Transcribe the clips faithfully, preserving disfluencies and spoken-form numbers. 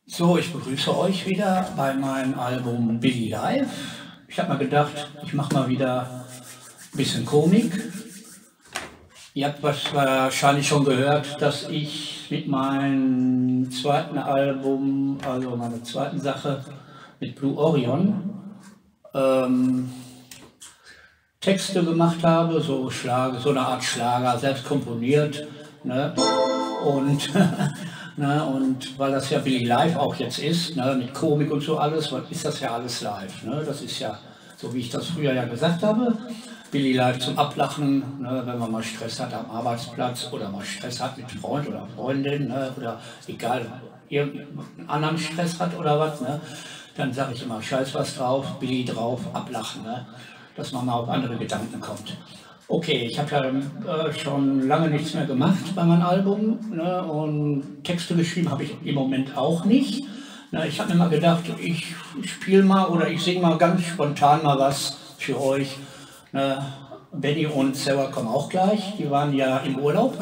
So, ich begrüße euch wieder bei meinem Album Billy Live. Ich habe mal gedacht, ich mache mal wieder ein bisschen Komik. Ihr habt wahrscheinlich schon gehört, dass ich mit meinem zweiten Album, also meiner zweiten Sache mit Blue Orion, ähm, Texte gemacht habe, so, Schlager, so eine Art Schlager, selbst komponiert. Ne? Und, ne? Und weil das ja Billy Live auch jetzt ist, ne? Mit Komik und so alles, ist das ja alles live. Ne? Das ist ja, so wie ich das früher ja gesagt habe, Billy Live zum Ablachen, ne? Wenn man mal Stress hat am Arbeitsplatz oder mal Stress hat mit Freund oder Freundin, ne? Oder egal, irgendeinen anderen Stress hat oder was, ne? Dann sage ich immer, scheiß was drauf, Billy drauf, ablachen, ne? Dass man mal auf andere Gedanken kommt. Okay, ich habe ja äh, schon lange nichts mehr gemacht bei meinem Album, ne? Und Texte geschrieben habe ich im Moment auch nicht. Ne? Ich habe mir mal gedacht, ich spiele mal oder ich singe mal ganz spontan mal was für euch. Ne? Benny und Sarah kommen auch gleich, die waren ja im Urlaub.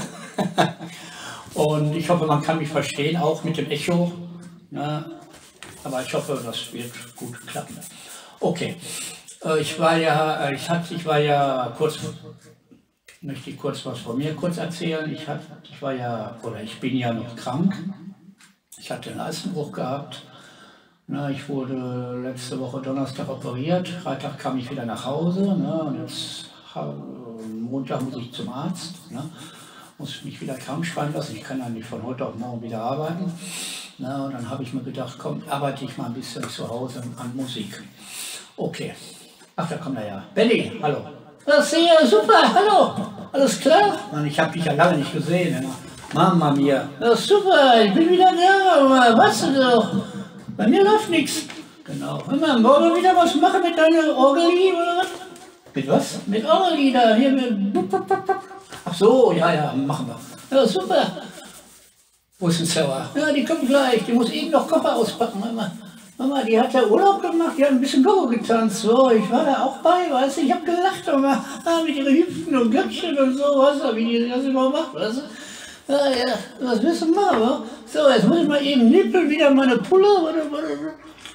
Und ich hoffe, man kann mich verstehen, auch mit dem Echo. Ne? Aber ich hoffe, das wird gut klappen. Okay. Ich war ja, ich hatte, ich war ja kurz, möchte ich kurz was von mir kurz erzählen. Ich, hatte, ich war ja, oder ich bin ja noch krank. Ich hatte einen Leistenbruch gehabt. Na, ich wurde letzte Woche Donnerstag operiert. Freitag kam ich wieder nach Hause. Ne, und jetzt, Montag muss ich zum Arzt. Ne, muss mich wieder krank schreiben lassen. Ich kann ja nicht von heute auf morgen wieder arbeiten. Na, und dann habe ich mir gedacht, komm, arbeite ich mal ein bisschen zu Hause an Musik. Okay. Ach, da kommt er ja. Benny, hallo. Das ist ja super, hallo. Alles klar? Mann, ich habe dich ja lange nicht gesehen. Ja. Mama mia. Das ist super, ich bin wieder da. Aber weißt du doch, bei mir läuft nichts. Genau. Hör mal, wollen wir wieder was machen mit deiner Orgel oder was? Mit was? Mit Orgel da. Hier mit. Ach so, ja, ja, machen wir. Ja, super. Wo ist denn Sarah? Ja, die kommt gleich. Die muss eben noch Koffer auspacken. Mama. Mama, die hat ja Urlaub gemacht, die hat ein bisschen Gogo getanzt, so, ich war da auch bei, weißt du, ich hab gelacht, aber ah, mit ihren Hüpfen und Glöckchen und so, weißt du, wie die das immer macht, weißt du. Ja, ja, was willst du machen, wa? So, jetzt muss ich mal eben nippeln, wieder meine Pulle, warte, warte.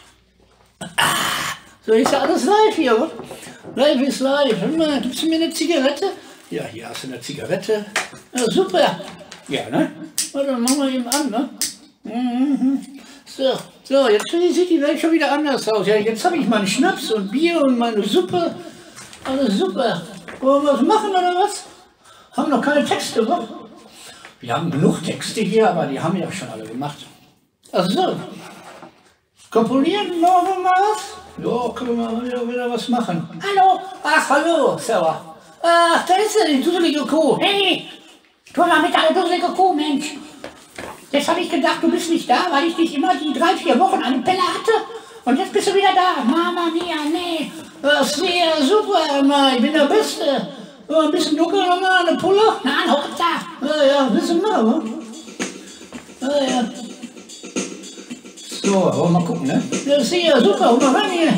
Ah, so, ist ja alles live hier, wa? Live ist live, hör mal, gibst du mir eine Zigarette? Ja, hier hast du eine Zigarette. Ja, super. Ja, ne? Warte, dann machen wir eben an, ne? Mhm. So, so, jetzt sieht die Welt schon wieder anders aus. Ja, jetzt habe ich meinen Schnaps und Bier und meine Suppe. Alles super. Wollen wir was machen oder was? Haben noch keine Texte, oder? Wir haben genug Texte hier, aber die haben wir ja schon alle gemacht. Ach so. Komponieren, machen wir mal was? Ja, können wir mal wieder, wieder was machen. Hallo. Ach, hallo, Sarah. Ach, da ist sie, die dusselige Kuh. Hey, tu mal mit deiner dusselige Kuh, Mensch. Jetzt habe ich gedacht, du bist nicht da, weil ich dich immer die drei, vier Wochen an der Pelle hatte. Und jetzt bist du wieder da. Mama mia, nee. Das ist sehr super, Mann. Ich bin der Beste. Ja, ein bisschen dunkel nochmal, eine Pulle. Na, hopp da. Ja, ja, ein bisschen mehr, wa? Ja, ja. So, wollen wir mal gucken, ne? Das ist sehr super. Hol mal rein hier.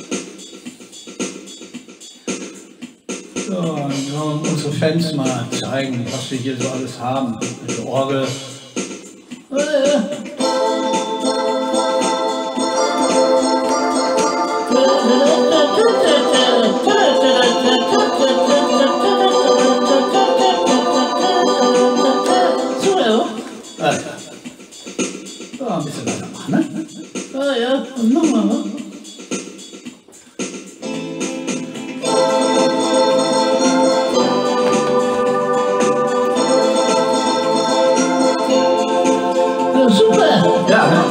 So, und wollen unsere Fans mal zeigen, was wir hier so alles haben. Mit der Orgel. Ja, ja. So, ja. Alter. So, ein bisschen weitermachen, ne? Ja, ja, und nochmal, ne? Ja, ne?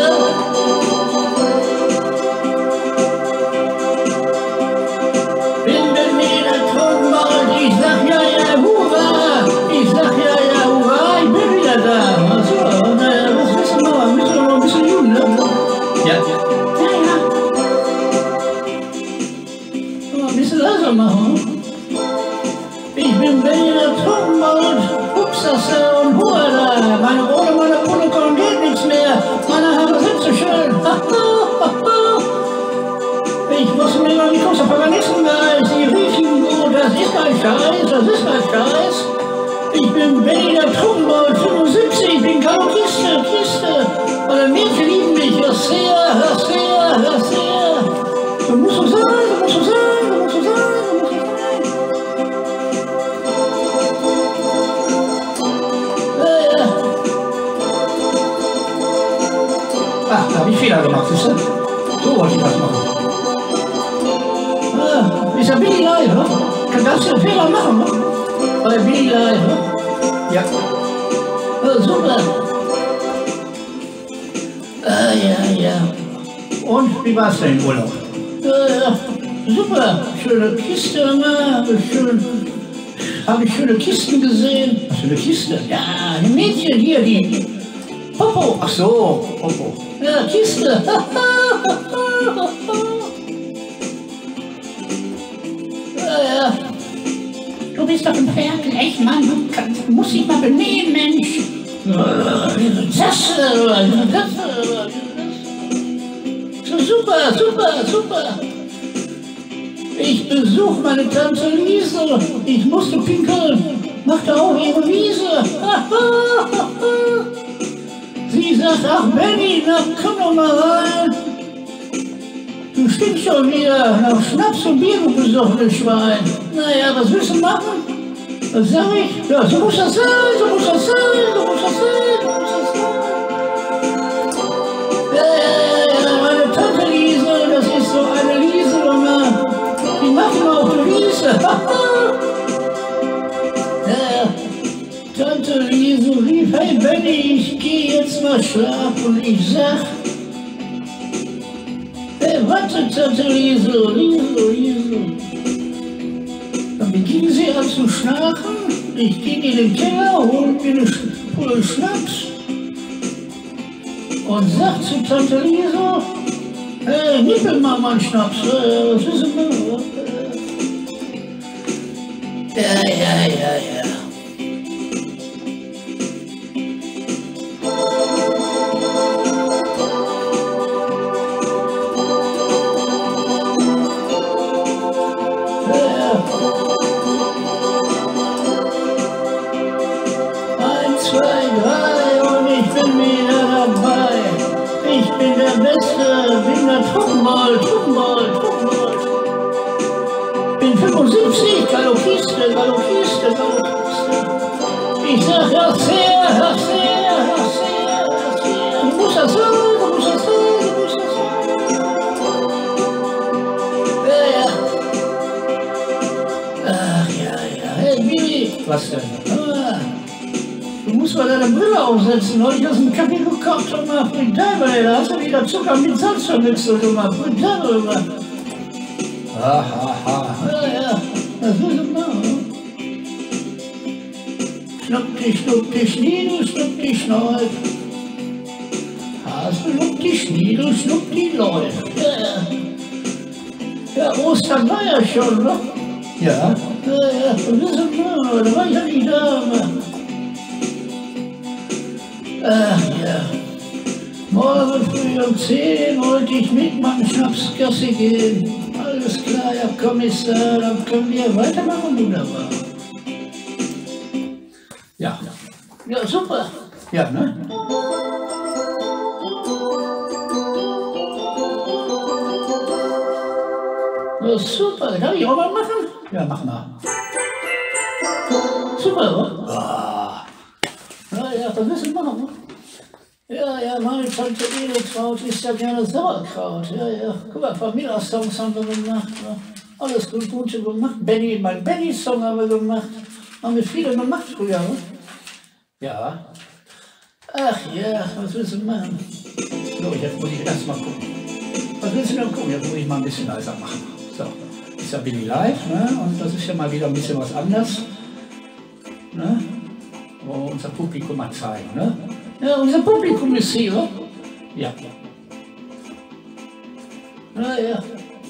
Bin Benny der Tonwald, ich sag ja, ja, hurra! Ich sag ja, ja, hurra, ich bin wieder da! Achso, naja, was willst du noch? Müssen wir noch ein bisschen üben, ne? Ja, ja. Ja, ja. Mal ein bisschen leiser machen. Ich bin Benny der Tonwald, Upsasa und Hurra! Meine Rolle, meine Pulle, kommt geht nichts mehr! Meine Haare Ach, da habe ich Fehler gemacht, siehst du? So wollte ich das machen. Ah, ist ja Billy Live, ne? Kann das ja Fehler machen, ne? Bei Billy Live, ne? Ja. Ah, super. Ah, ja, ja. Und wie war's denn im Urlaub? Ja, ja. Super. Schöne Kiste, ne? Schön. Habe ich schöne Kisten gesehen. Was für eine Kiste? Ja, ein Mädchen hier, die Popo. Ach so, Popo. Ja, Kiste. Ja, ja. Du bist doch ein Ferkel, echt, Mann. Du, kannst, du musst dich mal benehmen, Mensch. Das, das, das. Super, super, super. Ich besuche meine Tante Liese. Ich musste pinkeln. Macht auch ihre Wiese. Sie sagt, ach Benny, na komm doch mal rein. Du stinkst schon wieder nach Schnaps und Bier, du besoffenes Schwein. Naja, was willst du machen? Was sag ich? Ja, so muss das sein, so muss das sein, so muss das sein, so muss das sein. Ja, ja, ja, meine Tante Liese, das ist so eine Liese, Junge. Die machen auch eine Wiese. Ja, Tante Liese rief, hey Benny, ich geh jetzt mal schlafen. Ich sag, hey, warte, Tante Liese, Liese, Liese. Dann beging sie an zu schnarchen. Ich ging in den Keller, hol mir eine Pulle Schnaps und sag zu Tante Liese, hey, nippel mal meinen Schnaps, äh, was ist denn da? Ja, ja, ja, ja. Eins, zwei, drei und ich bin wieder dabei. Ich bin der Beste, bin der Trockenball, Trockenball, Trockenball. Bin fünfundsiebzig, Galopiste, Galopiste, Galopiste. Ich sag, ja sehr, ja sehr, ja sehr, ja sehr. Du musst das sein, du musst das sein, du musst das sein. Ja, ja. Ach ja, ja. Hey Billy. Was denn? Ah, du musst mal deine Brille aufsetzen. Heute hast du einen Kaffee gekocht und mal Frittelle. Da hast du wieder Zucker mit Salz vermixt und mal Frittelle. Ha, ha, ha. Ja, ja. Das will ich machen. Schnupp die, schnupp die Schniedel, schnupp die Schneid. Hase, schnupp die Schniedel, schnupp die Leut. Ja, ja. Ja, Ostern war ja schon, ne? Ja. Ja, ja. Und das ist ein da war ich ja nicht da. Ach ja. Morgen früh um zehn wollte ich mit meinem Schnapsgasse gehen. Alles klar, Herr Kommissar, dann können wir weitermachen, wunderbar. Ja. Ja, super. Ja, ne? Ja, super, darf ich auch mal machen? Ja, mach mal. Super, oder? Ah. Ja, ja, das müssen wir machen. Ja, ja, meine Tante Edeltraut isst ja gerne Sauerkraut. Ja, ja. Guck mal, Familia-Songs haben wir gemacht. Ja. Alles gut, Gute gemacht. Benny, mein Benny-Song haben wir gemacht. Haben wir viele gemacht früher, ne? Ja. Ach ja, was willst du machen? So, jetzt muss ich erst mal gucken. Was willst du denn gucken? Jetzt muss ich mal ein bisschen leiser machen. So, ist ja Billy Live, ne? Und das ist ja mal wieder ein bisschen was anderes. Ne? Wo unser Publikum mal zeigen, ne? Ja, unser Publikum ist hier. Ja. Ah ja.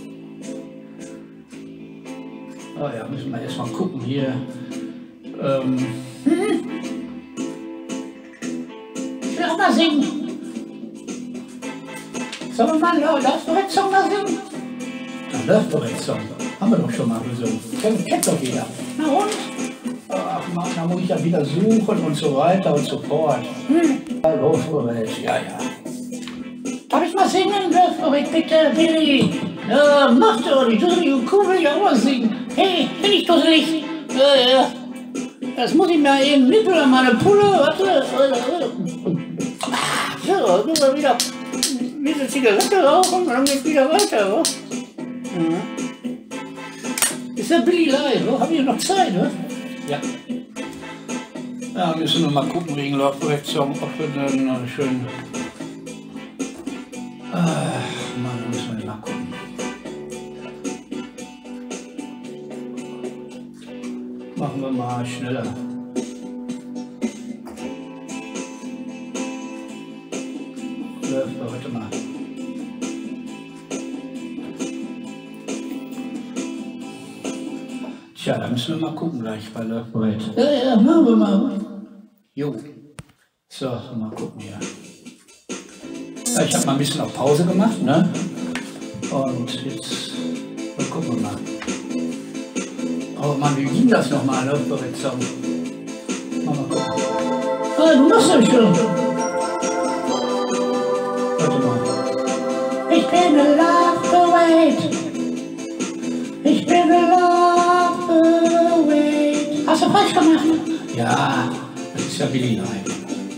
Ah ja, müssen wir erst mal gucken hier. Ähm. Hm. Ich will auch mal singen. Sollen wir mal einen Love-Duett-Song mal singen? Ein Love-Duett-Song. Haben wir doch schon mal gesungen. Kennt, kennt doch jeder. Na und? Ach Mann, da muss ich ja wieder suchen und so weiter und so fort. Hm. Hallo, ja, ja. Darf ich mal singen? Love-Duett, bitte, Billy. Ja, mach doch, die dusselige Kuh will ja auch mal singen. Hey, bin ich dusselig? Ja, ja. Das muss ich mir eben nippeln an meine Pulle. Warte. So, gehen wir wieder. bisschen Zigarette rauchen und dann geht wieder weiter, wa? Mhm. Ist ja Billy Live, wa? Haben wir noch Zeit, wa? Ja. Ja, müssen wir mal gucken wegen Laufprojektion, ob wir dann äh, schön... Ach, Mann, müssen wir mal gucken. Machen wir mal schneller. Läuft heute mal. Tja, da müssen wir mal gucken gleich bei Läufbereit. Ja, ja, machen wir mal. Jo. So, mal gucken hier. Ja, ich habe mal ein bisschen auf Pause gemacht, ne? Und jetzt mal gucken wir mal. Oh Mann, wie ging das nochmal, Läufbereit? Mal gucken. Ah, du machst das schon. Warte mal. Ich bin a Love-Bereit. Ich bin a Love-Bereit. Hast du falsch gemacht? Ja, das ist ja Billy Live.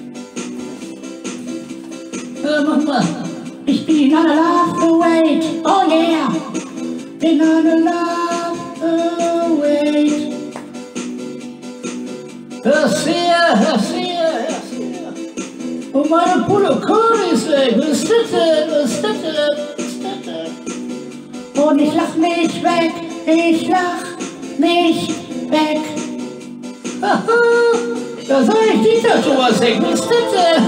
Ja, mach mal. Ich bin a Love-Bereit. Oh yeah. Bin a Love-Bereit. Hör's her, hör's her, hör's her. Und meine Pulle-Kohle ist weg. Was ist das denn? Was ist das denn? Was ist das denn? Und ich lach mich weg. Ich lach mich weg. Da soll ich Dieter Thomas weg. Was ist das denn?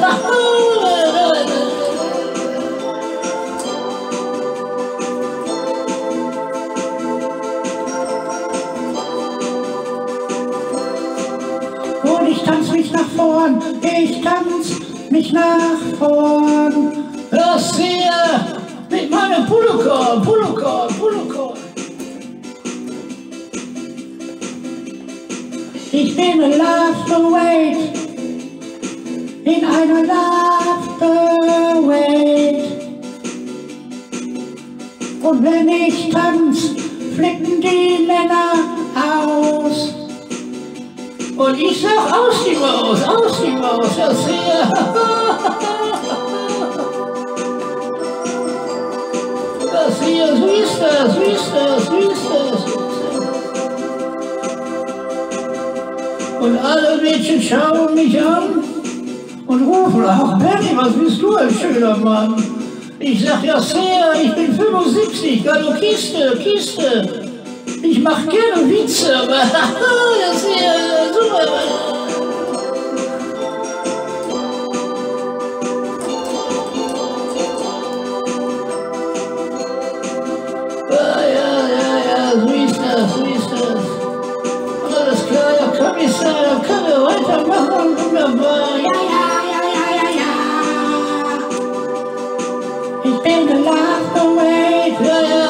Und ich tanz mich nach vorn. Ich tanz mich nach vorn. Hörst her mit meinem Pullkorn, Pullkorn, Pullkorn. Ich bin a Love-Bereit, in einer Love-Bereit. Und wenn ich tanz, flippen die Männer aus. Und ich sag aus die Maus, aus die Maus, das her. Das hier, so ist das, wie ist das, wie ist das. Und alle Mädchen schauen mich an und rufen, ach Benny, was bist du ein schöner Mann? Ich sag, ja sehr, ich bin fünfundsiebzig, Gallo Kiste, Kiste. Ich mach gerne Witze, aber das ist ja super. Ah, ja, ja, ja, so ist das, so ist das. Alles klar, ja, Kommissar, dann können wir weitermachen, wunderbar. Ja, ja, ja, ja, ja, ja. Ich bin a Love-Bereit, ja, ja.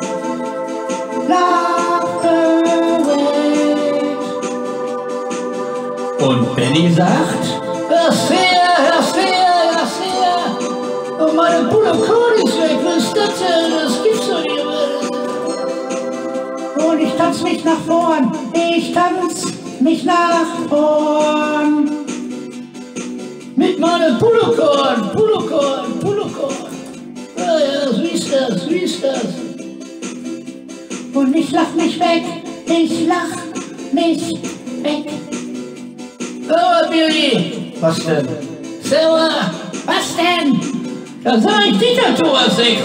Love-Bereit. Und Benny sagt, hör's her, hör's her, hör's her. Und meine Pulle-Kohle ist weg, was ist das denn? Das gibt's doch nicht mehr. Und ich tanz mich nach vorn, ich tanz mich nach vorn. Mit meinem Pullkorn, Pullkorn, Pullkorn. Ja, ja, so ist das, so ist das. Und ich lach mich weg, ich lach mich weg. Aber Billy! Was denn? Sauer! Was denn? Da sag ich Dieter Thomas weg.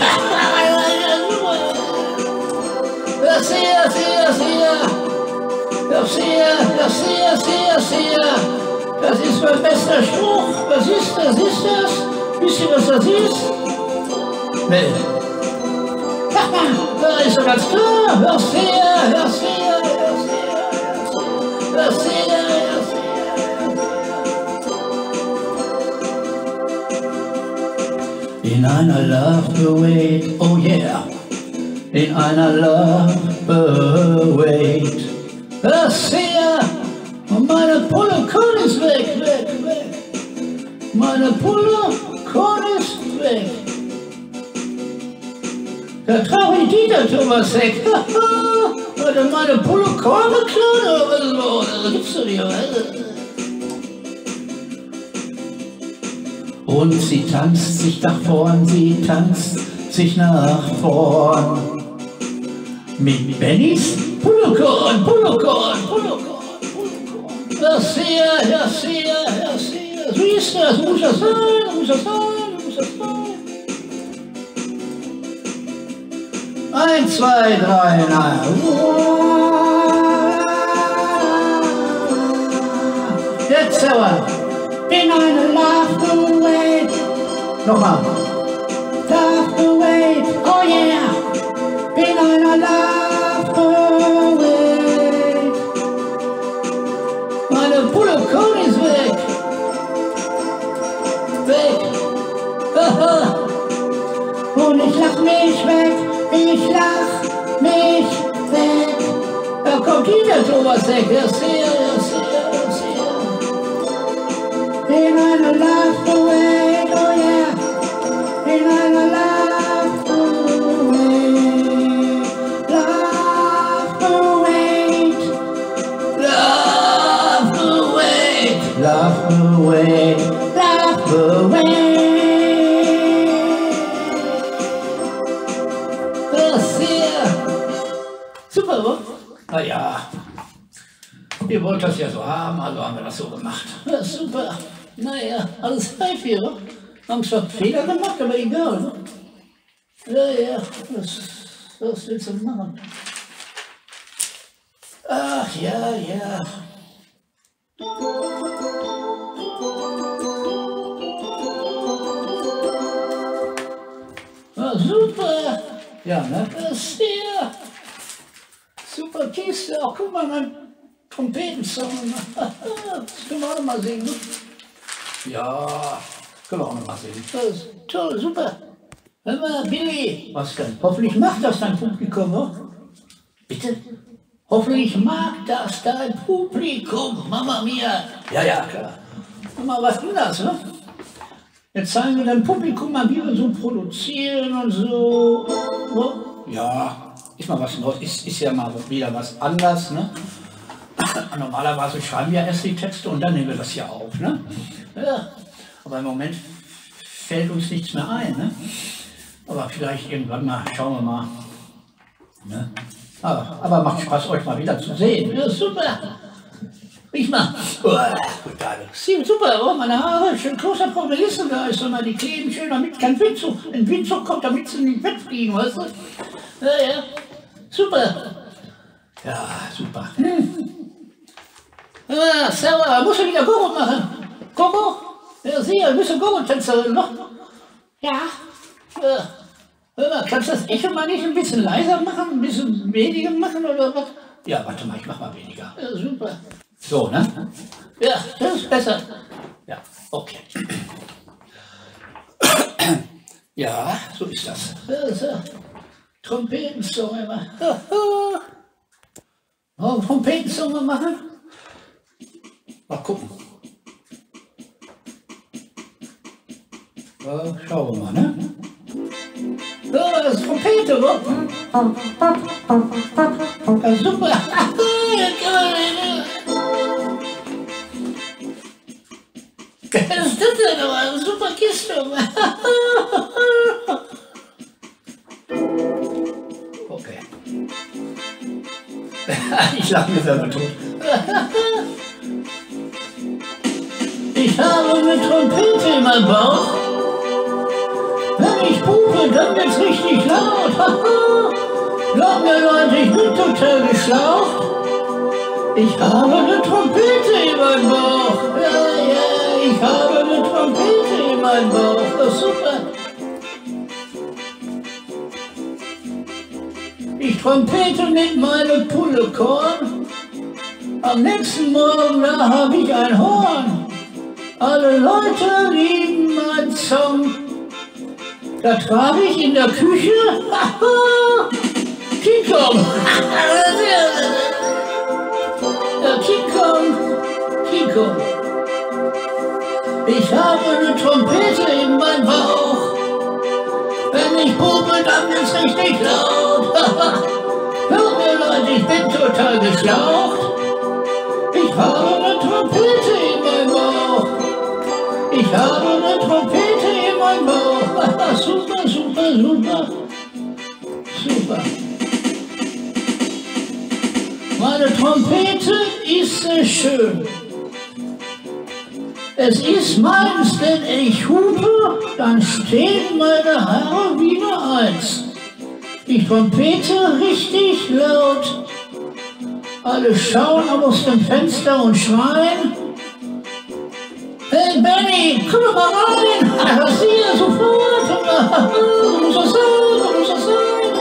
Das hier, das hier, das hier. Das hier, das hier, das hier, das hier. Das ist mein bester Spruch. Was ist das? Ist das? Wisst ihr, was das ist? Nee. Sag mal, da ist doch ganz klar. Das hier, das hier, das hier. Das hier, das hier. In einer Love-Bereit, oh yeah. In einer Love-Bereit. Das hier. Und meine Pulle-Korn ist weg, weg, weg. Meine Pulle-Korn ist weg. Da trage ich Dieter Thomas weg. Hat er meine Pulle-Korn geklaut oder was ist los? Das gibt's doch nicht. Oh Und sie tanzt sich nach vorn, sie tanzt sich nach vorn. Mit Bennys Pullkorn, Pullkorn, Pullkorn, Pullkorn. Das hier, das hier, das hier. So ist das, so muss das sein, so muss das sein, so muss das sein. Eins, zwei, drei, na. Jetzt aber. Been on a love to wait. Nochmal. Love to wait, oh yeah. Been on a love to wait. Meine Pullkorn ist weg. Weg. Haha. Und ich lach mich weg. Ich lach mich weg. Da kommt wieder Thomas weg. Das hier, das hier, das hier. In einer love to wait, oh yeah. In einer love to wait. Love to wait. Love to wait. Love to wait. Love to wait. Super, oder? Naja, ihr wollt das ja so haben, also haben wir das so gemacht. Ja, super. Naja, alles reif hier, oder? Haben zwar Fehler gemacht, aber egal, oder? Ja, ja, was, was willst du machen? Ach, ja, ja. Ah, super. Ja, ne? Das hier. Super Kiste, auch guck mal, mein Trompetensong. Das können wir auch noch mal singen. Ne? Ja, können wir auch noch mal singen. Das ist toll, super. Hör mal, Billy. Was denn? Hoffentlich macht das dein Publikum, oder? Bitte? Hoffentlich mag das dein Publikum, Mama mia. Ja, ja, klar. Mal was anderes, ne? Jetzt zeigen wir deinem Publikum mal, wie wir so produzieren und so. Ja. Ist mal was Neues, ist, ist ja mal wieder was anderes, ne? Normalerweise schreiben wir erst die Texte und dann nehmen wir das hier auf, ne? Ja, aber im Moment fällt uns nichts mehr ein, ne? Aber vielleicht irgendwann mal, schauen wir mal. Ne? Aber, aber macht Spaß, euch mal wieder zu sehen. Ja, super. Ich mal. Oh, sieht super, oh, meine Haare, schön großer Proministen da ist, mal die kleben schön, damit kein Windzug, ein Windzug kommt, damit sie nicht wegfliegen, weißt du? Ja, ja. Super. Ja, super. Hm. Ah, sauer, musst du wieder Gogo machen. Gogo? Ja, sicher, du bist eine Gogo-Tänzerin, noch? Ja. Ja. Hör mal, kannst du das Echo mal nicht ein bisschen leiser machen, ein bisschen weniger machen oder was? Ja, warte mal, ich mach mal weniger. Ja, super. So, ne? Ja, das ist besser. Ja, okay. Ja, so ist das. Ja, so. Trompetensong immer. Oh, Trompetensong machen? Mal gucken. Ja, schauen wir mal, ne? Ja, das ist Trompete, wa? Ja, super. Was ist das denn aber? Super Kiste. Okay. Ich lache mir selber tot. Ich habe eine Trompete in meinem Bauch. Wenn ich pupe, dann wird's richtig laut. Glaubt mir Leute, ich bin total geschlaucht. Ich habe eine Trompete in meinem Bauch. Ja, ja, ich habe eine Trompete in meinem Bauch. Das ist super. Ich trompete mit meinem Pullkorn. Am nächsten Morgen, da habe ich ein Horn. Alle Leute lieben meinen Song. Da trage ich in der Küche King Kong. Ja, King Kong, King Kong. Ich habe eine Trompete in meinem Bauch. Wenn ich pupe, dann wird's richtig laut. Hört mir Leute, ich bin total geschlaucht. Ich habe eine Trompete in meinem Bauch. Ich Ich habe eine Trompete in meinem Bauch. Super, super, super. Super. Meine Trompete ist sehr schön. Es ist meins, denn ich hupe, dann stehen meine Haare wieder eins. Ich trompete richtig laut. Alle schauen aus dem Fenster und schreien. Hey Benny, komm doch mal rein! Was hier, sofort! Du musst das sein, du musst das sein!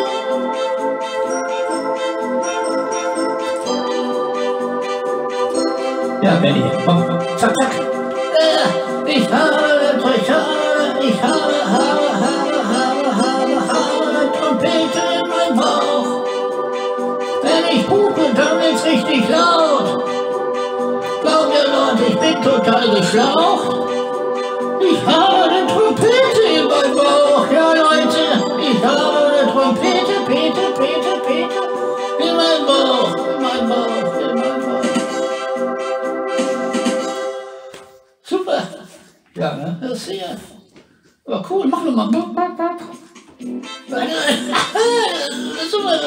Ja, Benny, komm, komm, zack, zack! Äh, ich habe, ich habe, ich habe, habe, habe, habe, habe, habe eine Trompete in meinem Bauch. Wenn ich hupe, dann wird's richtig laut. Glaubt ihr Leute, ich bin total geschlaucht. Ich habe eine Trompete in meinem Bauch. Ja Leute, ich habe eine Trompete, Pete, Pete, Pete, in meinem Bauch, in meinem Bauch, in meinem Bauch. Super. Ja, ne? Das ist sehr. Aber cool, mach noch mal. Super.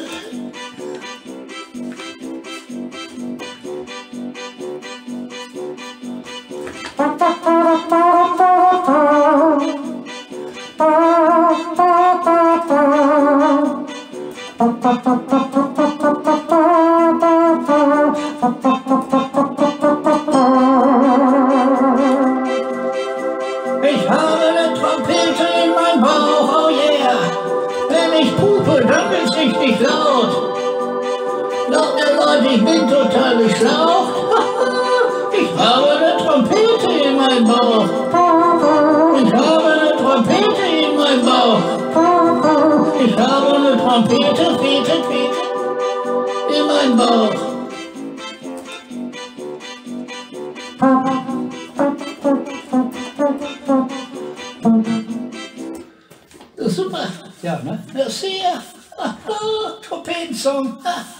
Ich habe eine Trompete in meinem Bauch, oh yeah. Wenn ich pupe, dann wird's richtig laut. Glaubt mir Leute, ich bin total geschlaucht. Ich habe eine Trompete in meinem Bauch. Ich habe eine Trompete in meinem Bauch. Ich habe eine Trompete, Pete, Pete, in meinem Bauch. Das ist super. Ja, ne? Das ist hier. Trompetensong.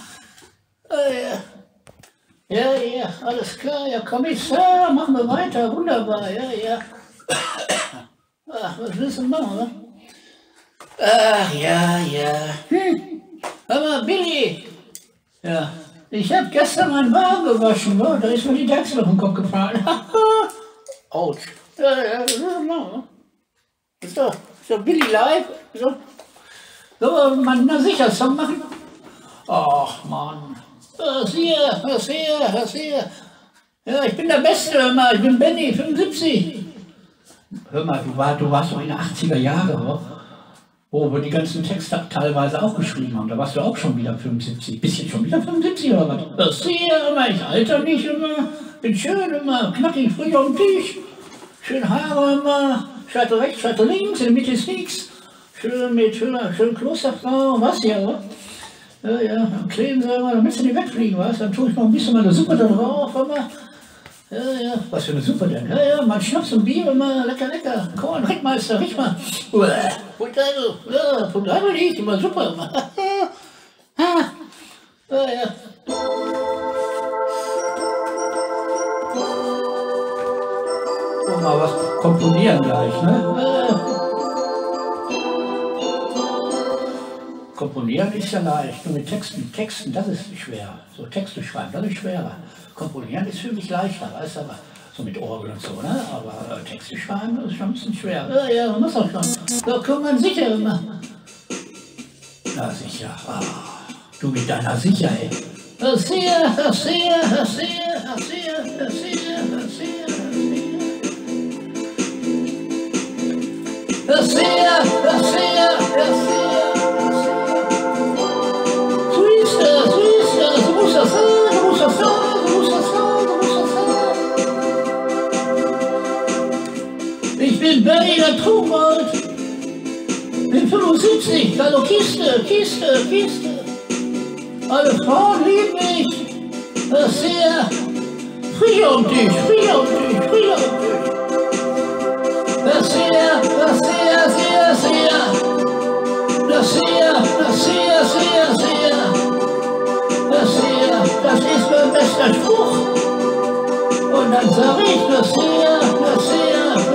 Ja, ja, alles klar. Ja, Kommissar, machen wir weiter. Wunderbar. Ja, ja. Ach, was willst du machen, ne? Ach, ja, ja. Hm. Aber Billy. Ja. Ich habe gestern meinen Wagen gewaschen. Oh, da ist mir die Dachsel auf den Kopf gefallen. Autsch. Ja, ja, was willst du machen, ne? Ist doch, ist doch Billy live. So. Sollen wir mal einen Sicher-Song machen? Ach, Mann. Was hier, was hier, was hier. Ja, ich bin der Beste, hör mal. Ich bin Benny, fünfundsiebzig. Hör mal, du, war, du warst doch in den achtziger Jahren, wo wir die ganzen Texte teilweise auch geschrieben haben. Da warst du auch schon wieder fünfundsiebzig. Bist jetzt schon wieder fünfundsiebzig oder was? Das hier, immer, ich alter nicht immer. Bin schön immer, knackig, frisch auf dem Tisch. Schön Haare immer. Scheitel rechts, Scheitel links, in der Mitte ist nichts. Schön mit schöner, schön Klosterfrau, was hier, oder? Ja, ja, dann kleben sie immer, damit sie nicht wegfliegen, was? Dann tue ich noch ein bisschen meine Suppe da drauf, immer. Ja, ja, was für eine Suppe denn? Ja, ja, mal Schnaps und Bier, immer lecker, lecker. Komm mal, Rickmeister, riech mal. Uäh, Potato, ja, Potato liegt immer super. Immer. Ha, ja, ja. Guck mal, was komponieren gleich, ne? Ja. Komponieren ist ja leicht, nur mit Texten, Texten, das ist schwer. So Texte schreiben, das ist schwerer. Komponieren ist für mich leichter, weißt du, aber so mit Orgel und so, ne? Aber äh, Texte schreiben, das ist schon ein bisschen schwer. Ja, ja, man muss auch schon. So kann man sicher immer. Na sicher, ah, du mit deiner Sicherheit. Das hier, das hier, das hier, das hier, das hier, das hier, das hier. Das hier, das hier, das hier. Ich bin Benny der Trugwald. Bin fünfundsiebzig, also Kiste, Kiste, Kiste. Alle Frauen lieben mich. Das ist sehr frisch auf dem Tisch, frisch auf dem Tisch, frisch auf dem Tisch. Das sehr, das sehr, sehr, sehr. Das sehr, das sehr, sehr, sehr. Das hier, das ist mein bester Spruch. Und dann sag ich, das hier, das hier,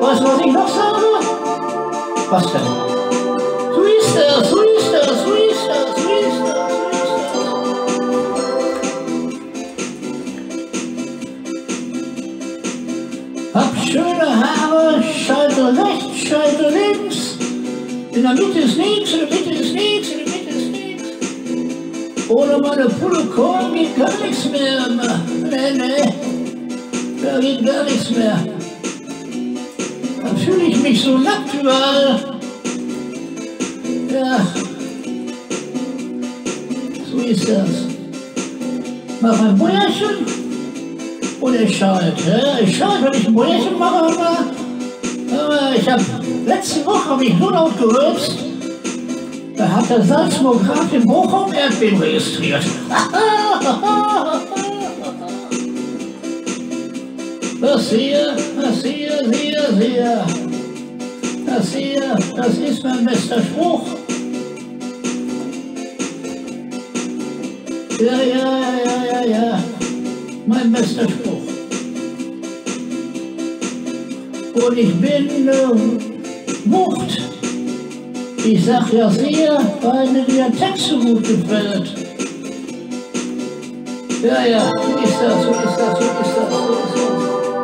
weißt du, was ich noch sage? Was denn? So ist das, so ist das, so ist das, so ist das, so ist das. Hab schöne Haare, Scheitel rechts, Scheitel links. In der Mitte ist nichts, in der Mitte ist nichts, in der Mitte ist nichts. Ohne meine Pulle Korn geht gar nichts mehr. Nee, nee, da geht gar nichts mehr. Dann fühle ich mich so nackt überall. Ja, so ist das. Mach ein Bäuerchen und er schaut. Ja, ich schaue, wenn ich ein Bäuerchen mache, aber, aber ich habe, letzte Woche habe ich so laut gerülpst, da hat der Salzmograph in Bochum Erdbeben registriert. Das hier, das hier, hier, hier. Das hier, das ist mein bester Spruch. Ja, ja, ja, ja, ja. Mein bester Spruch. Und ich bin äh, Wucht. Ich sag ja sehr, weil mir der Text so gut gefällt. Ja, ja, so ist das, so ist das, so ist das, so ist das.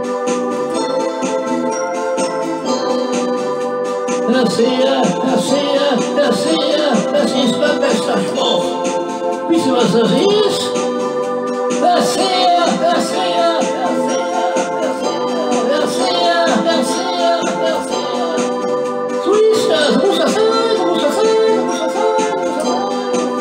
Das hier, das hier, das hier, das ist mein bester Spruch. Wisst ihr, was das ist? Das hier, das hier, das hier, das hier, das hier, das hier, das hier. So ist das, muss das sein, muss das sein, muss das sein, muss das sein.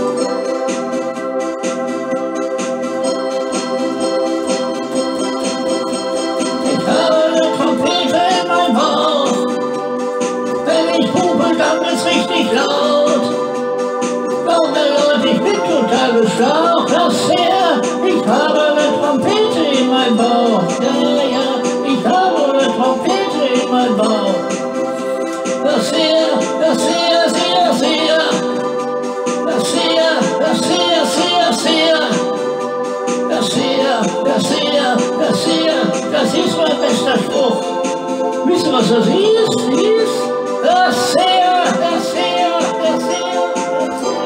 Ich habe eine Trompete in meinem Bauch. Wenn ich hupe, dann wird's richtig laut. Glaubt mir Leute, ich bin total geschlaucht. Das her, ich habe eine Trompete in meinem Bauch. Ja, ja, ich habe eine Trompete in meinem Bauch. Das her, das her, sehr, sehr. Das her, das her, sehr, sehr. Das her, das her, das her, das ist mein bester Spruch. Wisst ihr, was das ist? Ist das her, das her, das her, das her.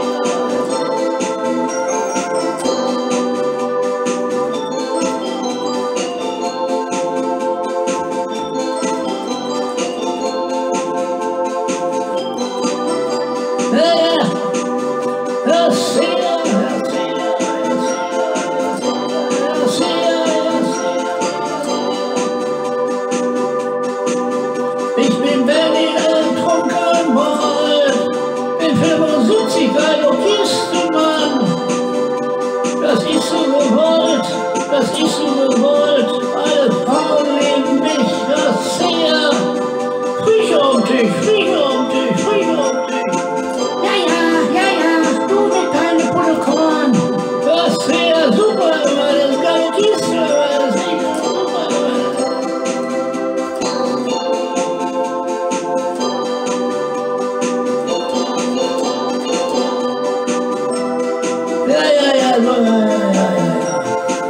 Ich bin Berliner Trunkenwald, bin fünfundsiebzig Galopisten-Mann. Das ist so gewollt, das ist so gewollt, alle Frauen lieben mich, das sehr. Frisch um dich, frisch um dich, frisch um dich. Ja, ja, ja, ja, du mit deinem Pullkorn. Das sehr super, weil das Galoppisten, weil das nicht super, ja, ja, ja, so, ja, ja, ja, ja.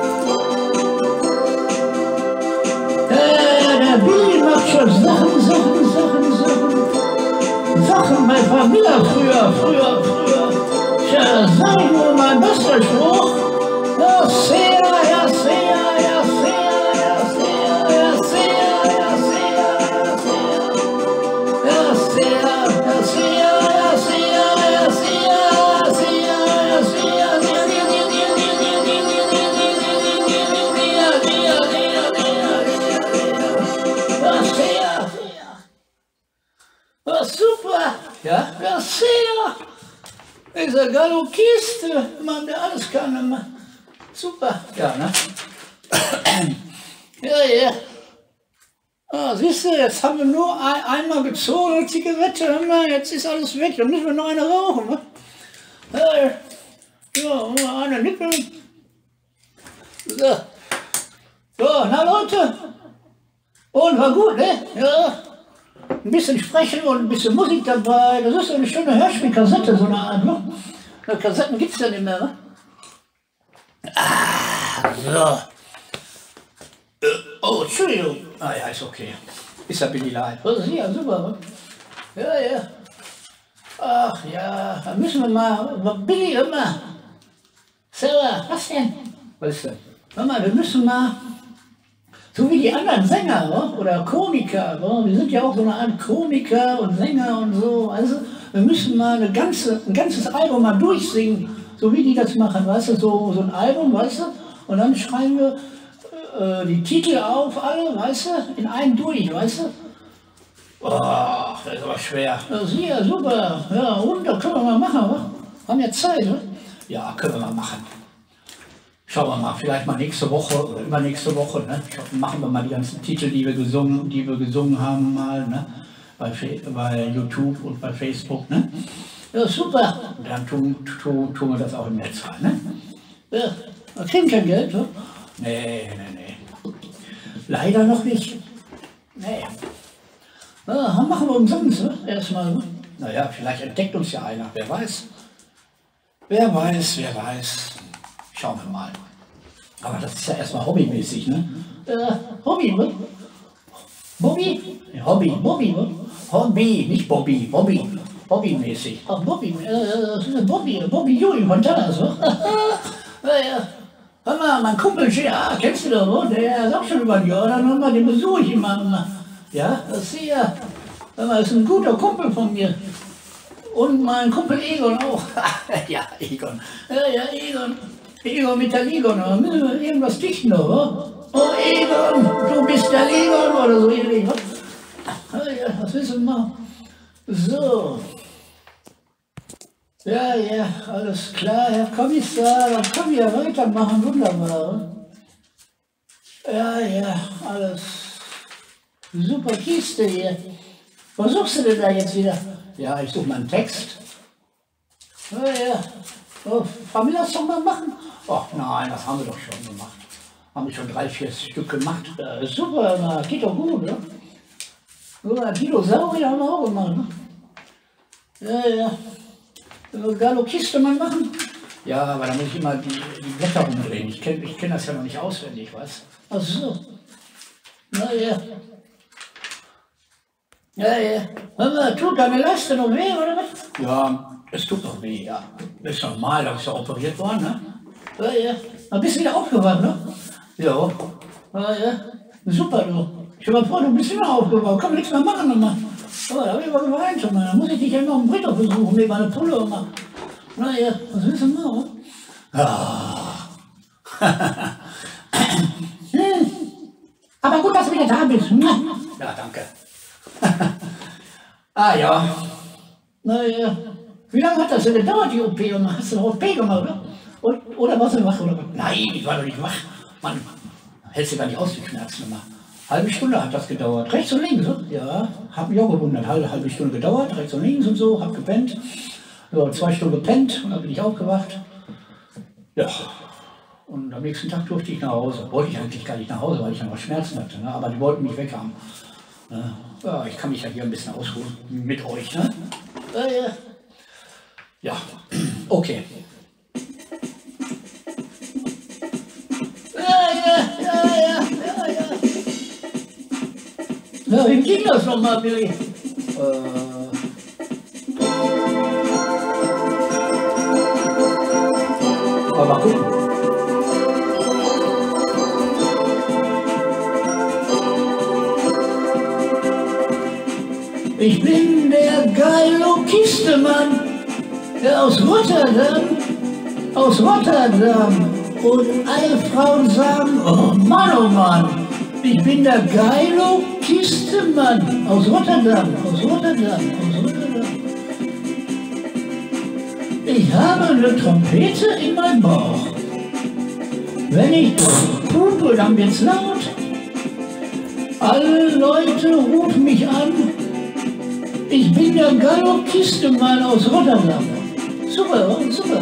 Ja, ja, ja, der Billy macht schon Sachen, Sachen, Sachen, Sachen. Sachen bei Familie früher, früher, früher. Tja, sag ich nur mein bester Spruch. Ja, sehr, ja, sehr, ja, sehr, ja, sehr, ja, sehr, ja, sehr, ja, sehr. Ja, sehr, ja, sehr, ja, sehr, ja, sehr, sehr, ja, sehr. Was super! Ja? Ja, sehr! Dieser Galoppist, Mann, der alles kann, Mann. Super! Ja, ne? Ja, ja. Ah, siehst du, jetzt haben wir nur ein, einmal gezogen eine Zigarette, jetzt ist alles weg, dann müssen wir noch eine rauchen, ne? Ja, ja, eine nippeln. So. So, na Leute. Und war gut, ne? Ja. Ein bisschen sprechen und ein bisschen Musik dabei. Das ist so eine schöne Hörspielkassette, so eine Art, ne? Kassetten gibt es ja nicht mehr, ne? Ah, so. Oh, Entschuldigung. Ah ja, ist okay. ist ja Billy Live. Das ist ja super. Ja, ja. Ach ja, da müssen wir mal, Billy, hör mal. Sarah, was denn? Was ist denn? Hör mal, wir müssen mal, so wie die anderen Sänger oder Komiker, wir sind ja auch so eine Art Komiker und Sänger und so, also wir müssen mal eine ganze, ein ganzes Album mal durchsingen, so wie die das machen, weißt du, so, so ein Album, weißt du, und dann schreiben wir äh, die Titel auf, alle, weißt du, in einem durch, weißt du. Oh, das ist aber schwer. Das ist ja super, ja, und das können wir mal machen, wa? Haben ja Zeit, oder? Ja, können wir mal machen. Schauen wir mal, vielleicht mal nächste Woche oder übernächste Woche, ne? Machen wir mal die ganzen Titel, die wir gesungen, die wir gesungen haben, mal, ne? Bei, bei YouTube und bei Facebook, ne? Ja, super. Und dann tun, tun, tun wir das auch im Netz rein, ne? Ja, wir kriegen kein Geld, ne? Nee, nee, nee. Leider noch nicht. Nee. Ja, machen wir umsonst, ne? Erstmal, ne? Naja, vielleicht entdeckt uns ja einer, wer weiß. Wer weiß, wer weiß. Schauen wir mal. Aber das ist ja erstmal hobbymäßig, ne? Äh, Hobby, ne? Bobby? Hobby, Bobby, ne? Hobby, nicht Bobby, Bobby. Hobbymäßig. Ach, Bobby, äh, Bobby, Bobby Juli von Dallas, ne? Ja, hör mal, mein Kumpel, ja, kennst du doch, ne? Der ist auch schon über ein Jahr, dann haben wir den besuche ich immer. Ja, das ist ja, hör mal, ist ein guter Kumpel von mir. Und mein Kumpel Egon auch. Ja, Egon. Ja, ja, Egon. Egon mit der Egon. Da müssen wir irgendwas dichten, oder? Oh, Egon, du bist der Egon oder so ähnlich. Ja, ja, das wissen wir. So. Ja, ja, alles klar, Herr Kommissar. Dann können wir ja weitermachen. Wunderbar. Ja, ja, alles super Kiste hier. Was suchst du denn da jetzt wieder? Ja, ich suche mal einen Text. Ja, ja. Oh, wollen wir das doch mal machen? Ach nein, das haben wir doch schon gemacht. Haben wir schon drei, vier Stück gemacht. Ja, super, na, geht doch gut, ne? Ja, Dinosaurier haben wir auch gemacht, ne? Ja, ja. Gallo Kiste mal machen? Ja, aber da muss ich immer die, die Blätter umdrehen. Ich kenne ich kenn das ja noch nicht auswendig, weißt du? Ach so. Na ja. Ja, ja. Hör mal, tut deine Leiste noch weh, oder was? Ja, es tut noch weh, ja. Das ist normal, da ist ja operiert worden, ne? Ja, ja. Dann bist du wieder aufgewacht, ne? Ja. Ja, ja. Super, du. Ich hab mal vor, du bist immer aufgewacht. Kann man nichts mehr machen, nochmal. Oh, da hab ich aber geweint schon mal. Da muss ich dich ja noch einen Britter besuchen, mit meiner Pulle immer. Na ja, was willst du machen? Ja. Hm. Aber gut, dass du wieder da bist. Hm? Ja, danke. Ah ja. Na ja. Wie lange hat das denn gedauert, die O P? Hast du eine O P gemacht, oder? Und, oder warst du wach? Oder? Nein, ich war doch nicht wach. Mann, hältst du gar nicht aus, die Schmerzen immer. Halbe Stunde hat das gedauert. Rechts und links, so? Ja. Hab mich auch gewundert. Halbe, halbe Stunde gedauert, rechts und links und so. Hab gepennt. So, zwei Stunden gepennt und dann bin ich aufgewacht. Ja. Und am nächsten Tag durfte ich nach Hause. Wollte ich eigentlich gar nicht nach Hause, weil ich ja noch Schmerzen hatte. Ne? Aber die wollten mich weg haben. Ja, ich kann mich ja hier ein bisschen ausruhen mit euch. Ne? Ja, okay. Ja, ja, ja, ja, ja, ja. Ja, wie ging das nochmal, Billy? Äh. Aber gucken. Ich bin der Gallo Kistemann, der aus Rotterdam, aus Rotterdam. Und alle Frauen sagen, oh Mann, oh Mann, ich bin der Gallo Kistemann aus Rotterdam, aus Rotterdam, aus Rotterdam. Ich habe eine Trompete in meinem Bauch. Wenn ich pupe, dann wird's laut. Alle Leute rufen mich an. Ich bin der Gallo Kistemann aus Rotterdam. Super, super.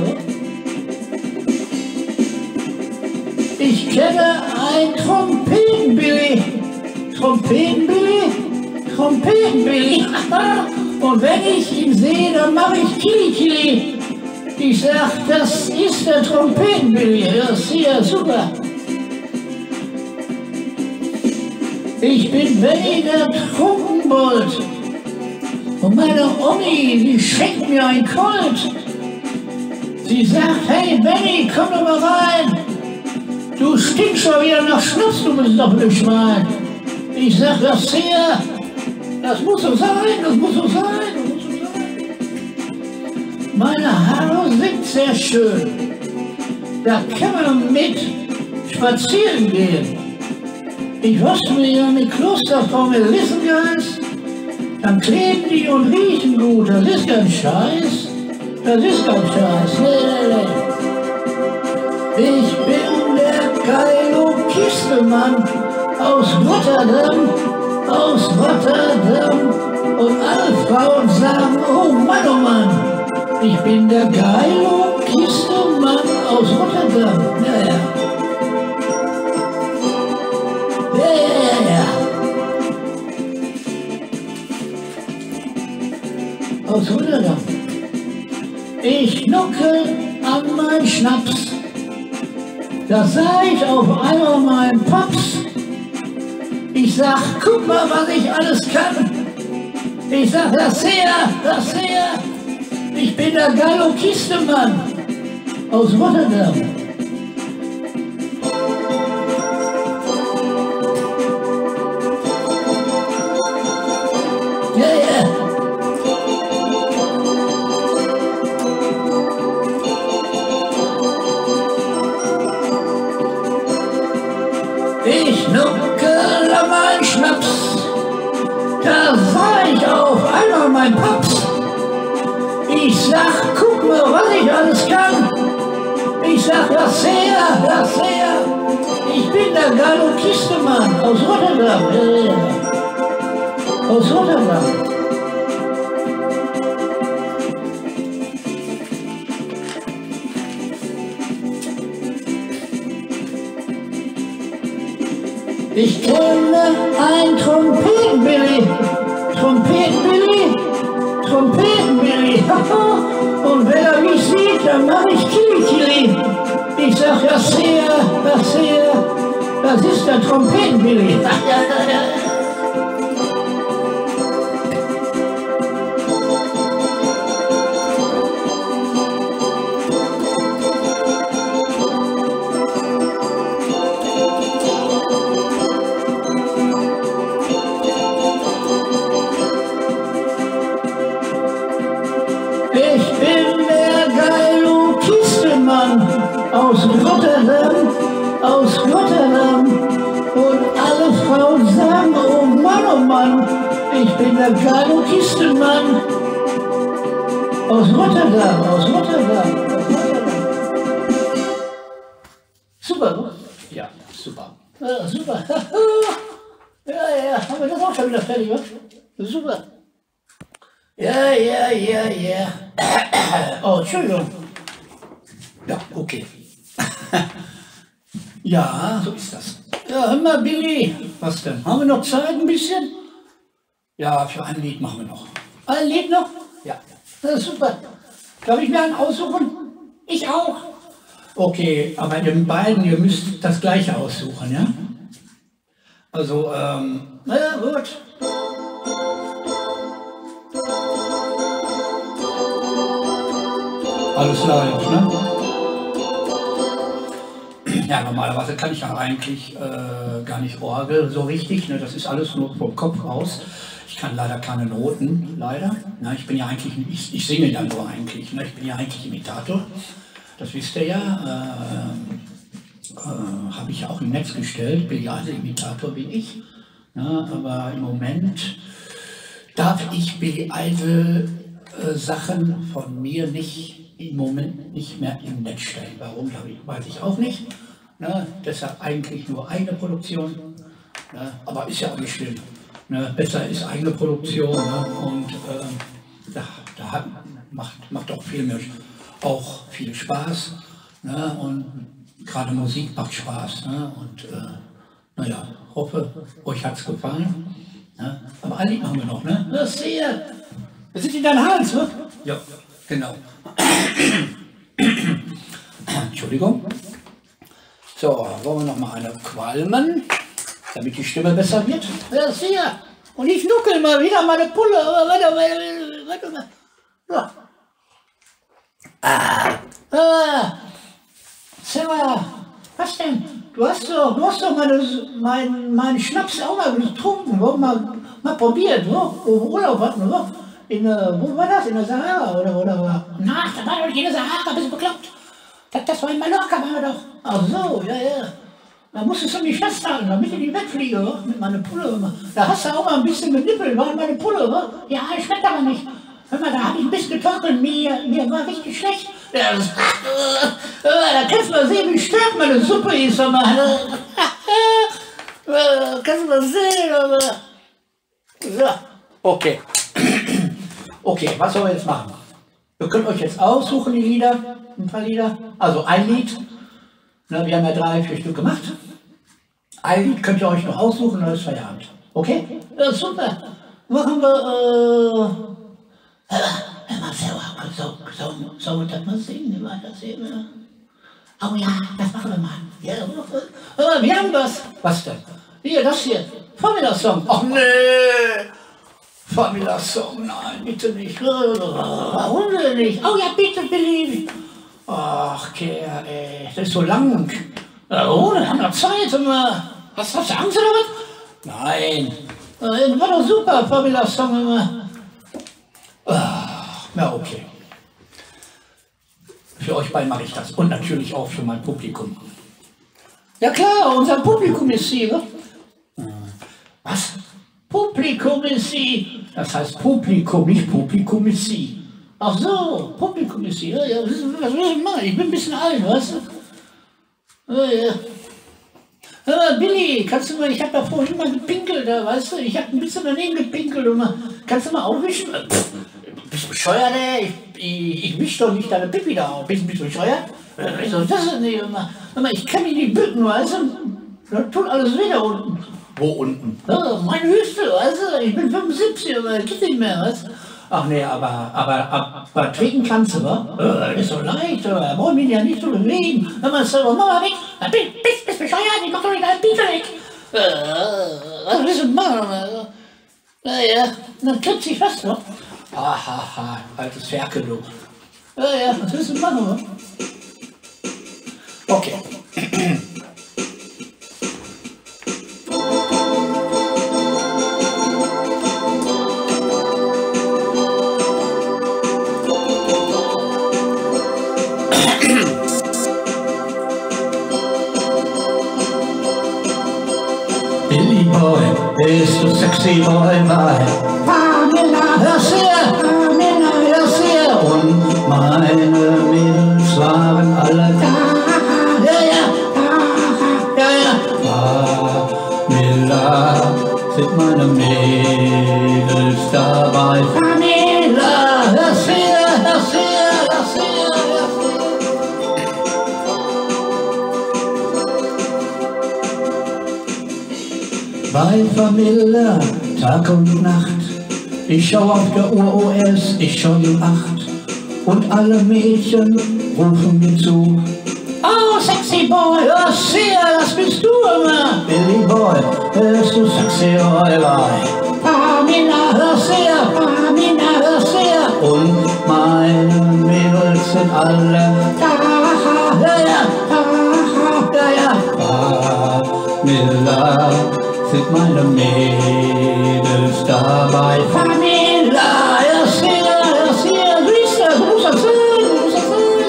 Ich kenne ein Trompetenbilly. Trompetenbilly? Trompetenbilly. Und wenn ich ihn sehe, dann mache ich Kili Kili. Ich sag, das ist der Trompetenbilly. Das ist ja super. Ich bin Benny der Trunkenbold. Und meine Omi, die schenkt mir ein Colt. Sie sagt, hey Benny, komm doch mal rein. Du stinkst schon wieder nach Schnaps, du bist doch ein Schwein. Ich sag, das hier, das muss so sein, das muss so sein, das muss so sein. Meine Haare sind sehr schön. Da kann man mit spazieren gehen. Ich wasche mir ja mit Klosterfrau mit Lissengeist. Dann kleben die und riechen gut. Das ist kein Scheiß. Das ist kein Scheiß. Nee, nee, nee. Ich bin der geile Kistemann aus Rotterdam, aus Rotterdam. Und alle Frauen sagen, oh Mann, oh Mann. Ich bin der geile Kistemann aus Rotterdam. Ja, ja. Ja, ja, ja. Aus Rotterdam. Ich schnucke an meinen Schnaps. Da sah ich auf einmal meinen Pops. Ich sag, guck mal, was ich alles kann. Ich sag, das her, das her. Ich bin der Gallo Kistemann aus Rotterdam. Ja, ja. Ich nuckel an meinen Schnaps. Da sah ich auf einmal mein Pops. Ich sag, guck mal, was ich alles kann. Ich sag, das her, das her. Ich bin der Gallo Kistemann aus Rotterdam. Ja, ja. Aus Rotterdam. Ich kenne ein Trompetenbilly, Trompetenbilly, Trompetenbilly. Und wenn er mich sieht, dann mach ich Kili-Kili. Ich sag, das her, das her, das ist der Trompetenbilly. Ich bin der geile Kistemann aus Rotterdam, aus Rotterdam. Und alle Frauen sagen, oh Mann, oh Mann, ich bin der geile Kistemann aus Rotterdam, aus Rotterdam, aus Rotterdam. Super, ne? Ja, super. Ja, super. Ja, ja, haben wir das auch schon wieder fertig, was? Super. Ja, ja, ja, ja. Oh, Entschuldigung. Ja, okay. Ja, so ist das. Ja, hör mal, Billy. Was denn? Haben wir noch Zeit ein bisschen? Ja, für ein Lied machen wir noch. Ein Lied noch? Ja. Das ist super. Darf ich mir einen aussuchen? Ich auch. Okay, aber ihr beiden, ihr müsst das gleiche aussuchen, ja? Also, ähm, na ja, gut. Alles live, ne? Ja, normalerweise kann ich ja eigentlich äh, gar nicht Orgel so richtig, ne? Das ist alles nur vom Kopf raus. Ich kann leider keine Noten, leider. Na, ich bin ja eigentlich, ich, ich singe ja nur eigentlich, ne? Ich bin ja eigentlich Imitator, das wisst ihr ja. Äh, äh, Habe ich ja auch im Netz gestellt, Billy Idol Imitator bin ich. Ja, aber im Moment darf ich Billy Idol äh, Sachen von mir nicht im Moment nicht mehr im Netz stellen. Warum, weiß ich auch nicht. Ne? Deshalb eigentlich nur eigene Produktion. Ne? Aber ist ja auch nicht schlimm. Ne? Besser ist eigene Produktion. Ne? Und äh, da, da hat, macht, macht auch viel mehr, auch viel Spaß. Ne? Und gerade Musik macht Spaß. Ne? Und äh, naja, hoffe, euch hat es gefallen. Ne? Aber ein Lied machen wir noch. Ne? Das hier. Das ist in deinem Hals, ne? Ja, genau. Entschuldigung. So, wollen wir noch mal eine qualmen? damit die Stimme besser wird. Ja, sicher. Und ich nuckel mal wieder meine Pulle. Warte, warte, warte mal. So. Ah. Ah. Sag mal, was denn? Du hast doch, du hast doch meine, mein, meinen Schnaps auch mal getrunken. Wo, mal, mal probiert, wo? Wo wir Urlaub hatten, wo? In, wo war das? In der Sahara oder, oder? Na, da war doch nicht in der Sahara, bist du bekloppt? Das, das war in Mallorca, war doch. Ach so, ja, ja. Da musstest du mich festhalten, damit ich nicht wegfliege, wa? Mit meiner Pulle. Da hast du auch mal ein bisschen genippelt, war meine Pulle, wa? Ja, schmeckt aber nicht. Hör mal, da habe ich ein bisschen getorkelt, mir, mir war richtig schlecht. Ja, das, da kannst du mal sehen, wie stark meine Suppe ist, hör mal. Da kannst du mal sehen, aber. So, okay. Okay, was sollen wir jetzt machen? Ihr könnt euch jetzt aussuchen, die Lieder, ein paar Lieder. Also ein Lied. Na, wir haben ja drei, vier Stück gemacht. Ein Lied könnt ihr euch noch aussuchen, dann ist Feierabend. Okay? Ja, super. Machen wir, äh... Hör mal, so, so, so, so, das mal singen, war das eben. Oh ja, das machen wir mal. Ja, äh, wir haben was. Was denn? Hier, das hier. Formula Song. Ach nee. Formula Song, nein, bitte nicht. Warum denn nicht? Oh ja, bitte, Billy. Ach, Kerl, ey, das ist so lang. Oh, dann haben wir Zeit. Immer. Was, hast du Angst oder was? Nein. Das war doch super, Formula Song immer. Ach, na okay. Für euch beiden mache ich das. Und natürlich auch für mein Publikum. Ja klar, unser Publikum ist sie, ne? Was? Publikum ist sie. Das heißt Publikum, nicht Publikum ist sie. Ach so, Publikum ist sie. Ja, ja, was will ich machen? Ich bin ein bisschen alt, weißt du? Ja, ja. Hör, Billy, kannst du mal, ich habe da vorhin mal gepinkelt, da, weißt du? Ich habe ein bisschen daneben gepinkelt. Und mal, kannst du mal aufwischen? Pff, bist du bescheuert, ey? Ich, ich, ich wisch doch nicht deine Pipi da auf. Bist du bescheuert? Wieso das denn nicht? Hör mal, ich kann mich nicht bücken, weißt du? Das tut alles weh da unten. Wo unten? Ja, meine Hüfte, weißt du? Ich bin fünfundsiebzig, aber geht nicht mehr, weißt du? Ach nee, aber, aber, aber, aber trinken kannst du, wa? Äh, ist so leicht, aber brauch mich ja nicht so bewegen. Wenn man so, mach mal weg. Bist, bist, bist bescheuert, ich mach doch nicht deinen Pieper weg. Äh, was willst du machen? Naja, dann klippt sich fast, wa? Hahaha, altes Ferkel, du. Ja, ja, was willst du machen, wa? Okay. Billy Boy, bist du sexy Boy, weil Pamela, hör's her, Pamela, hör's her. Und meine Mädels waren alle da, ja, ja, ja, ja. Pamela, sind meine Mädels dabei. Pamela, hör's her, hör's her, hör's her, hör's her. Bei Pamela, Tag und Nacht, ich schau auf der Uhr, oh es ist schon acht. Und alle Mädchen rufen mir zu. Oh, sexy Boy, hör's her, das bist du immer. Billy Boy, hörst du sexy Boy, bei Pamela, hör's her, Pamela, hör's her. Und meine Mädels sind alle da, ja, ja, da, ja, ja. Pamela, sind meine Mädels dabei. Pamela, hör's her, hör's her, du bist das, du musst das sein, du musst das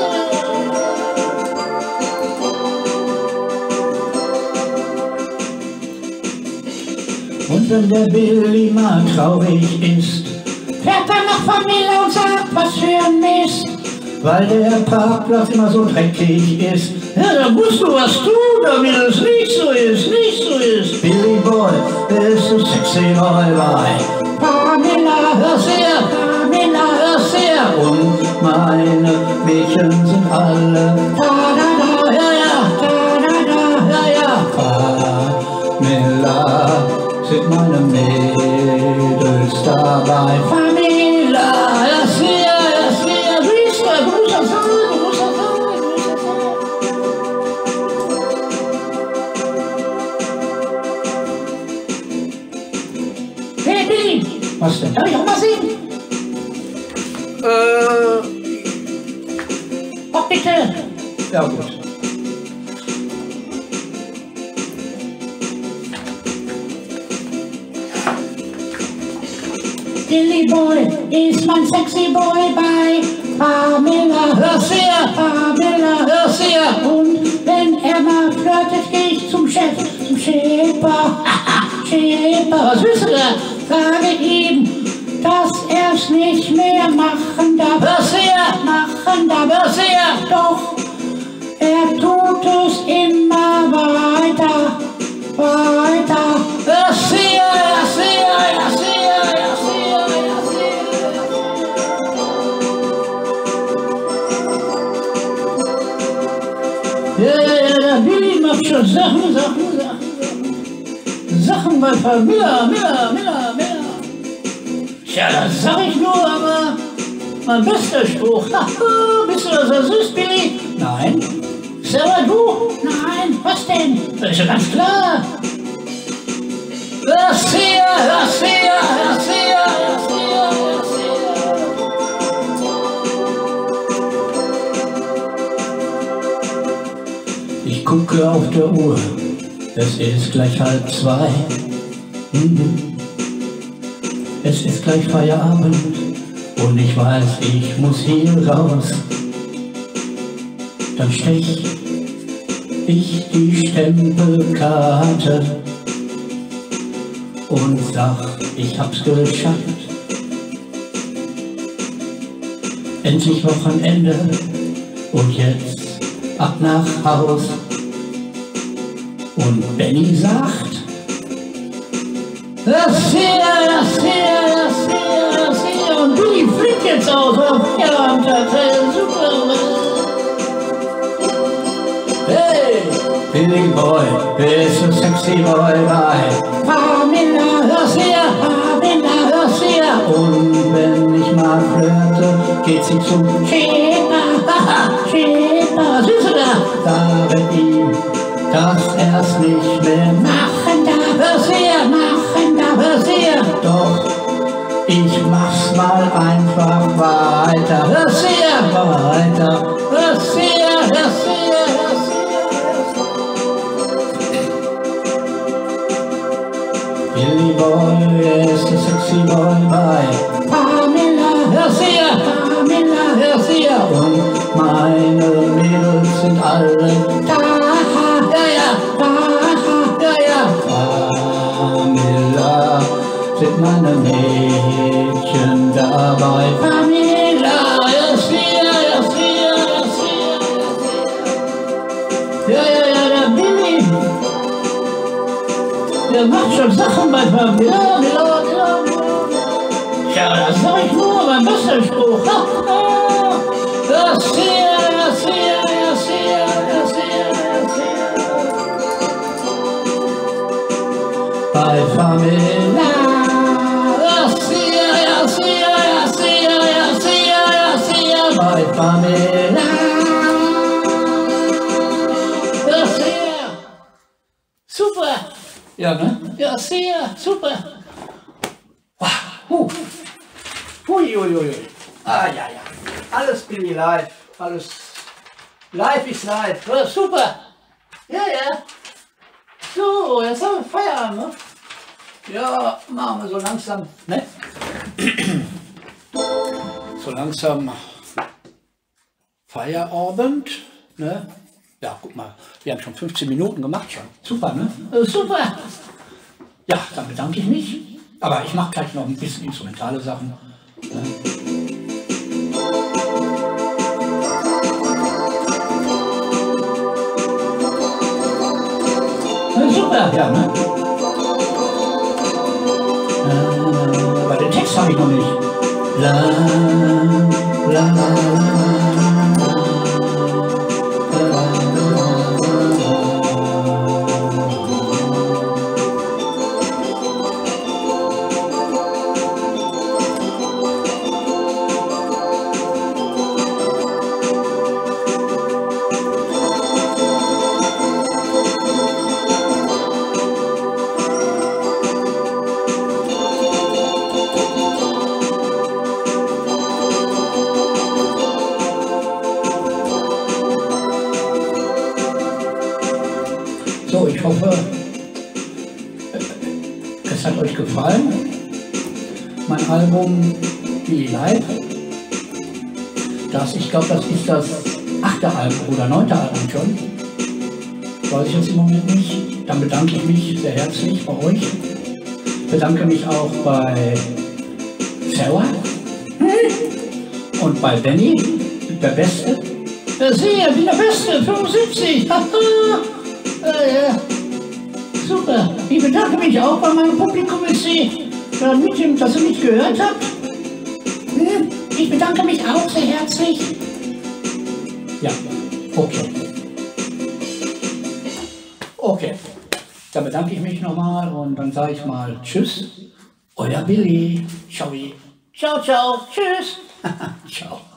sein. Und wenn der Billy mal traurig ist, fährt er nach Pamela und sagt, was für ein Mist, weil der Parkplatz immer so dreckig ist. Ja, da musst du was tun, damit es nicht so ist, nicht so ist. Billy Boy, bist du sexy Boy, bei Pamela, hör's her, Pamela, hör's her. Und meine Mädchen sind alle da, da, da, ja, ja, da, da, da, ja, ja. Pamela, sind meine Mädels dabei. Pamela, hör's her, hör's her, du bist da, du musst das sein, du musst das sein. Was denn? Darf ich auch mal sehen? Äh. Oh, bitte! Ja, gut. Billy Boy ist mein sexy Boy bei Pamela. Hör's her, Pamela, hör's her. Und wenn er mal flirtet, geh ich zum Chef, zum Schäfer. Schäfer, was willst du da? Sage ihm, dass er's nicht mehr machen darf. Hör's her, machen darf, hör's her. Doch er tut es immer weiter, weiter. Hör's her, hör's her, hör's her. Ja, ja, ja, der Billy macht schon Sachen, Sachen, Sachen, Sachen bei Frau Miller, Miller, Miller, Miller. Tja, das sag ich nur, aber mein bester Spruch. Bist du das so süß, Billy? Nein. Selber du? Nein. Was denn? Das ist ja ganz klar. Hör's her, hör's her, hör's her, hör's her, hör's her. Ich gucke auf der Uhr, es ist gleich halb zwei. Mhm. Es ist gleich Feierabend und ich weiß, ich muss hier raus. Dann stech ich die Stempelkarte und sag, ich hab's geschafft. Endlich Wochenende und jetzt ab nach Haus. Und Benny sagt, das hier, das hier, das hier, das hier. Und Billy fliegt jetzt aus. Ja, und das ist super. Hey, Billy Boy, ist ein sexy Boy bei Pamela, hör's her, Pamela, hör's her. Und wenn ich mal flirte, geht sie zum Schäfer, Schäfer, was willst du da? Sage ihm, dass er's nicht mehr machen darf, hör's her, machen darf, hör's her. Doch ich mach's mal einfach weiter, hör's her, weiter, hör's her, hör's her, hör's her. Billy Boy ist ein sexy Boy bei Pamela, hör's her, Pamela, hör's her. Und meine Mädels sind alle da, ja, ja, da, ja, ja. Pamela sind meine Mädchen dabei. Pamela, hör's her, hör's her, hör's her, hör's her. Ja, ja, ja, der Billy. Der macht schon Sachen bei Pamela, Miller, Miller, Miller. Ja, das sag ich nur, mein bester Spruch. Das hier, das hier, das hier, das hier, das hier. Bei Pamela. Das hier, das hier, das hier, das hier, das hier. Bei Pamela. Das hier. Super. Ja, ne? Ja, sehr, super. Wow. Huh. Hui, hui, hui. Ah, ja, ja. Alles Billy live. Alles. Live ist live. Ja, super. Ja, ja. So, jetzt haben wir Feierabend, ne? Ja, machen wir so langsam, ne? So langsam Feierabend, ne? Ja, guck mal, wir haben schon fünfzehn Minuten gemacht schon. Super, ne? Äh, super. Ja, dann bedanke ich mich. Aber ich mache gleich noch ein bisschen instrumentale Sachen. Ne? Äh, super, ja, ne? Äh, aber den Text habe ich noch nicht. La, la, la, la. hoffe, es hat euch gefallen. Mein Album Billy Live. Das, ich glaube, das ist das achte Album oder neunte Album schon. Weiß ich jetzt im Moment nicht. Dann bedanke ich mich sehr herzlich bei euch. Bedanke mich auch bei Sarah und bei Benny, der Beste. Ja, sehr, bin der Beste, fünfundsiebzig. äh, ja. Super. Ich bedanke mich auch bei meinem Publikum, dass ihr mich gehört habt. Ich bedanke mich auch sehr herzlich. Ja, okay. Okay, dann bedanke ich mich nochmal und dann sage ich mal Tschüss, euer Billy. Ciao, ciao, ciao, tschüss. Ciao.